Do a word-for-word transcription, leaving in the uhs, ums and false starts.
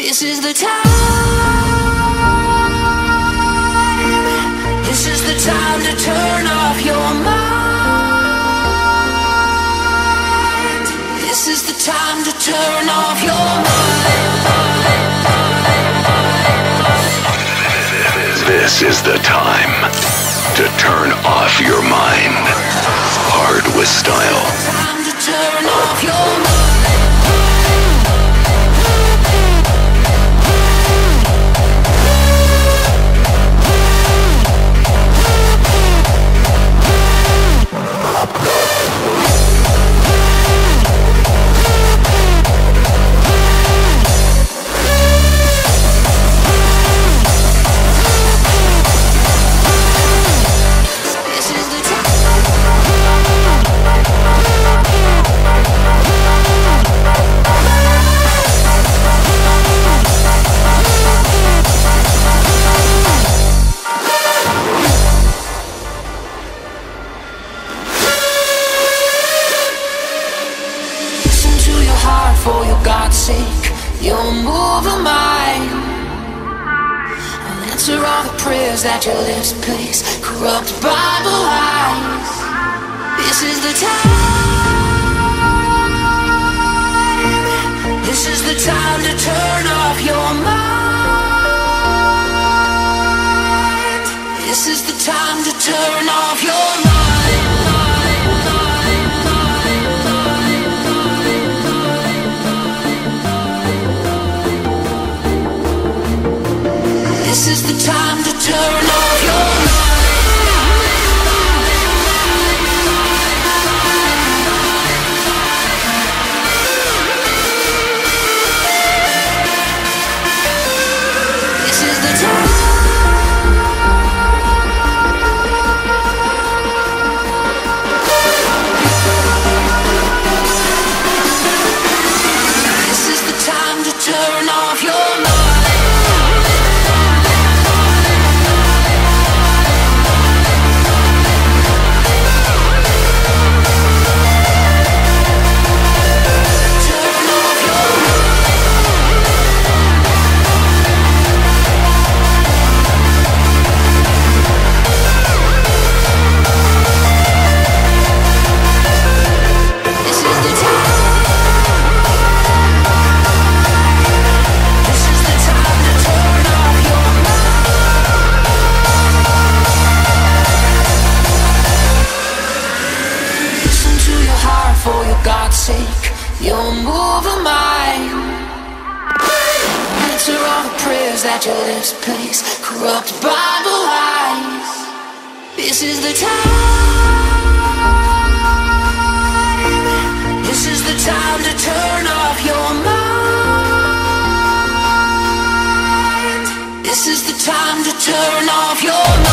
This is the time. This is the time to turn off your mind. This is the time to turn off your mind. This is the time to turn off your mind. Hardware style. Time to turn off your mind. For your God's sake, you'll move a mind. I'll answer all the prayers that your lips place, corrupt Bible lies. This is the time. This is the time to turn off your mind. This is the time to turn off your mind. This is the time to turn off your mind. This is the time. This is the time to turn off your mind. For your God's sake, you'll move a mind. Answer all the prayers that your lips place, corrupt Bible lies. This is the time. This is the time to turn off your mind. This is the time to turn off your mind.